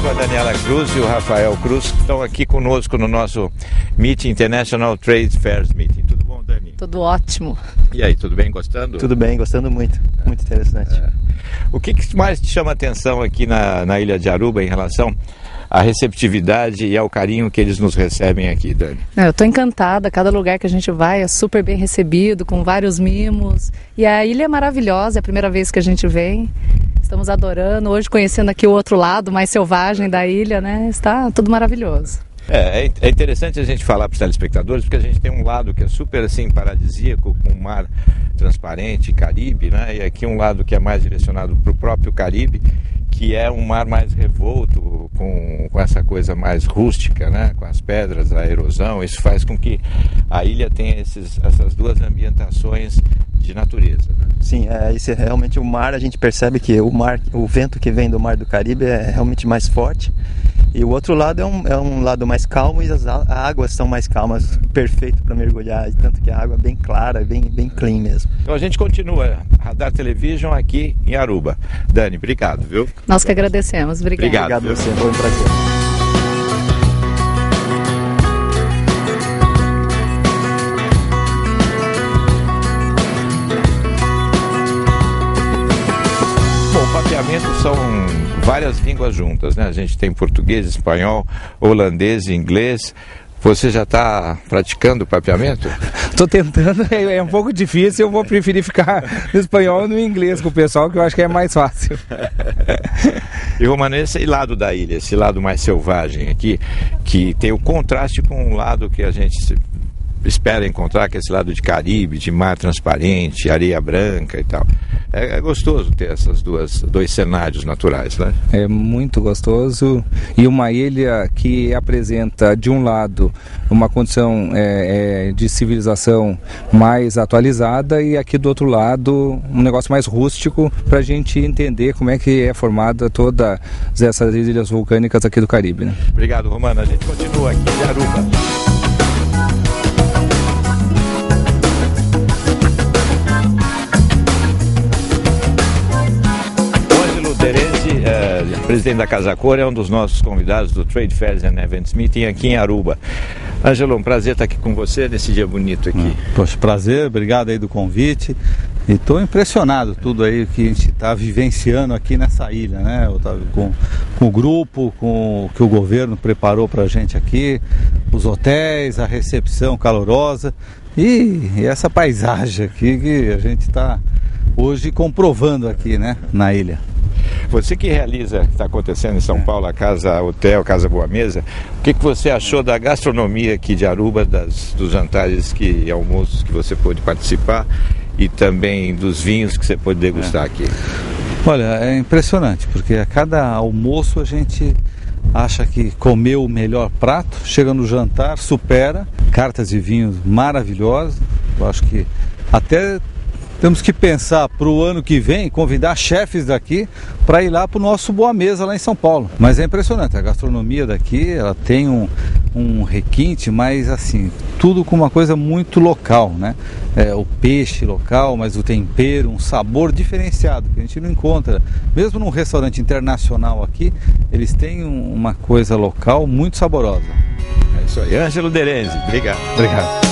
comigo a Daniela Cruz e o Rafael Cruz, que estão aqui conosco no nosso Meeting International Trade Fairs Meeting. Tudo bom, Dani? Tudo ótimo. E aí, tudo bem? Gostando? Tudo bem, gostando muito. Muito interessante. O que mais te chama a atenção aqui na ilha de Aruba em relação à receptividade e ao carinho que eles nos recebem aqui, Dani? Eu estou encantada, cada lugar que a gente vai é super bem recebido, com vários mimos. E a ilha é maravilhosa, é a primeira vez que a gente vem. Estamos adorando, hoje conhecendo aqui o outro lado mais selvagem da ilha, né? Está tudo maravilhoso. É interessante a gente falar para os telespectadores, porque a gente tem um lado que é super assim paradisíaco, com um mar transparente, Caribe, né? E aqui um lado que é mais direcionado para o próprio Caribe, que é um mar mais revolto, com essa coisa mais rústica, né? Com as pedras, a erosão. Isso faz com que a ilha tenha essas duas ambientações de natureza, né? Sim, esse é realmente o mar. A gente percebe que o vento que vem do mar do Caribe é realmente mais forte. E o outro lado é um lado mais calmo e as águas são mais calmas, perfeito para mergulhar, tanto que a água é bem clara, bem clean mesmo. Então a gente continua Radar Television aqui em Aruba. Dani, obrigado, viu? Nós que agradecemos, obrigado. Obrigado a você, foi um prazer. São várias línguas juntas, né? A gente tem português, espanhol, holandês, inglês. Você já está praticando o papeamento? Estou tentando, é um pouco difícil, eu vou preferir ficar no espanhol e no inglês com o pessoal, que eu acho que é mais fácil. E Romano, esse lado da ilha, esse lado mais selvagem aqui, que tem o contraste com um lado que a gente espera encontrar, que é esse lado de Caribe, de mar transparente, areia branca e tal. É gostoso ter esses dois cenários naturais, né? É muito gostoso, e uma ilha que apresenta, de um lado, uma condição de civilização mais atualizada, e aqui do outro lado, um negócio mais rústico, para a gente entender como é que é formada todas essas ilhas vulcânicas aqui do Caribe, né? Obrigado, Romano. A gente continua aqui em Aruba. Presidente da Casa Cor, é um dos nossos convidados do Trade Fairs and Events Meeting aqui em Aruba. Ângelo, um prazer estar aqui com você nesse dia bonito aqui. Poxa, prazer, obrigado aí do convite. E estou impressionado tudo aí que a gente está vivenciando aqui nessa ilha, né? Com o grupo, com o que o governo preparou para a gente aqui, os hotéis, a recepção calorosa e essa paisagem aqui que a gente está hoje comprovando aqui, né, na ilha. Você que realiza o que está acontecendo em São Paulo, a Casa Hotel, Casa Boa Mesa, o que você achou da gastronomia aqui de Aruba, dos jantares e almoços que você pôde participar e também dos vinhos que você pôde degustar aqui? Olha, é impressionante, porque a cada almoço a gente acha que comeu o melhor prato, chega no jantar, supera, cartas de vinhos maravilhosas. Eu acho que até temos que pensar para o ano que vem, convidar chefes daqui para ir lá para o nosso Boa Mesa lá em São Paulo. Mas é impressionante, a gastronomia daqui, ela tem um requinte, mas assim, tudo com uma coisa muito local, né? O peixe local, mas o tempero, um sabor diferenciado, que a gente não encontra. Mesmo num restaurante internacional aqui, eles têm uma coisa local muito saborosa. É isso aí. Ângelo Derenzi, obrigado. Obrigado.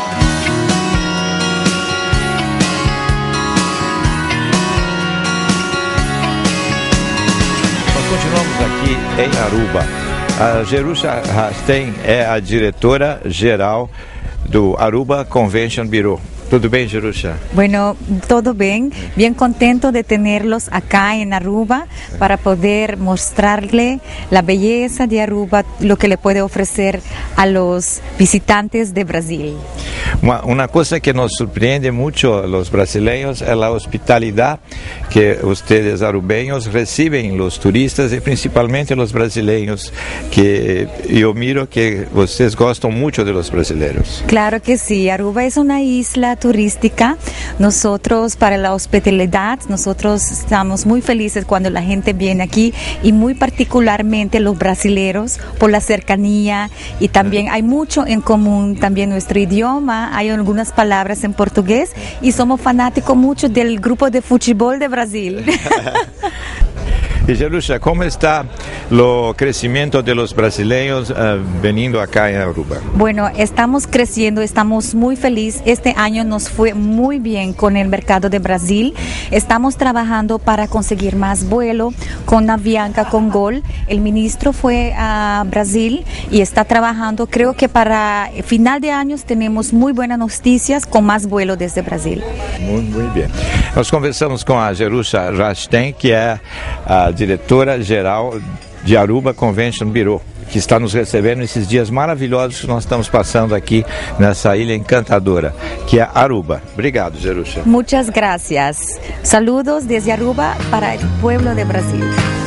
Continuamos aqui em Aruba. A Jerusha Rastein é a diretora-geral do Aruba Convention Bureau. ¿Todo bien, Jerusha? Bueno, todo bien. Bien contento de tenerlos acá en Aruba para poder mostrarle la belleza de Aruba, lo que le puede ofrecer a los visitantes de Brasil. Una cosa que nos sorprende mucho a los brasileños es la hospitalidad que ustedes arubeños reciben los turistas y principalmente los brasileños, que yo miro que ustedes gustan mucho de los brasileños. Claro que sí, Aruba es una isla turística. Nosotros, para la hospitalidad, nosotros estamos muy felices cuando la gente viene aquí, y muy particularmente los brasileros, por la cercanía, y también hay mucho en común, también nuestro idioma, hay algunas palabras en portugués, y somos fanáticos mucho del grupo de fútbol de Brasil. Y Jerusha, ¿cómo está el crecimiento de los brasileños veniendo acá en Aruba? Bueno, estamos creciendo, estamos muy felices. Este año nos fue muy bien con el mercado de Brasil. Estamos trabajando para conseguir más vuelo con Avianca, con Gol. El ministro fue a Brasil y está trabajando. Creo que para final de año tenemos muy buenas noticias con más vuelo desde Brasil. Muy bien. Nós conversamos com a Jerusha Rasten, que é a diretora-geral de Aruba Convention Bureau, que está nos recebendo nesses dias maravilhosos que nós estamos passando aqui nessa ilha encantadora, que é Aruba. Obrigado, Jerusha. Muchas gracias. Saludos desde Aruba para el pueblo de Brasil.